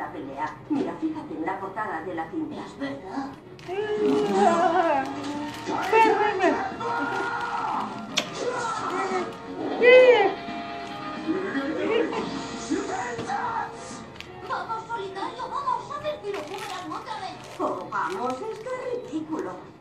esta pelea. Mira, fíjate en la portada de la cinta. Es verdad. Vamos, Solitario, vamos a ver Tiro Boomerang otra vez. Oh, vamos, esto es ridículo.